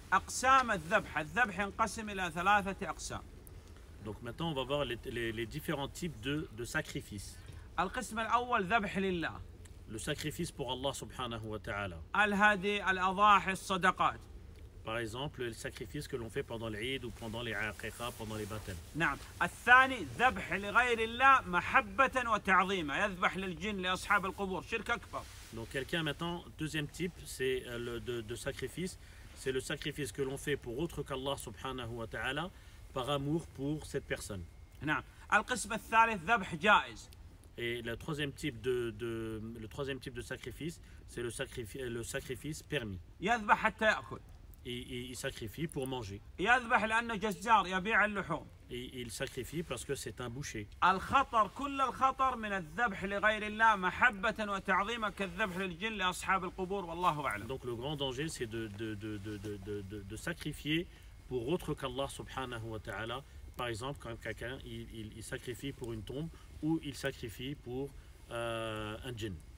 أقسام الذبح. الذبح ينقسم إلى 3 أقسام. Donc maintenant, on va voir les différents types de sacrifices. القسم الأول ذبح لله. Le sacrifice pour Allah subhanahu wa ta'ala. الهدي، الأضاحي، الصدقات. Par exemple, le sacrifice que l'on fait pendant l'Eid ou pendant les aqiqa, pendant les baptêmes. نعم. الثاني ذبح لغير الله محبة وتعظيما، يذبح للجن لأصحاب القبور، شرك أكبر. Donc quelqu'un maintenant, deuxième type, c'est de sacrifice, c'est le sacrifice que l'on fait pour autre qu'Allah subhanahu wa ta'ala, par amour pour cette personne. نعم. القسم الثالث ذبح جائز. Et le troisième type de sacrifice, c'est le sacrifice permis. يذبح حتى يأكل. Et il sacrifie pour manger. يذبح لأنه جزار يبيع اللحوم. Et il sacrifie parce que c'est un boucher. الخطر، كل الخطر من الذبح لغير الله محبة وتعظيما كالذبح للجن لأصحاب القبور، والله أعلم. Donc le grand danger, c'est de sacrifier pour autre qu'Allah subhanahu wa ta'ala. Par exemple, quand quelqu'un il sacrifie pour une tombe ou il sacrifie pour un djinn.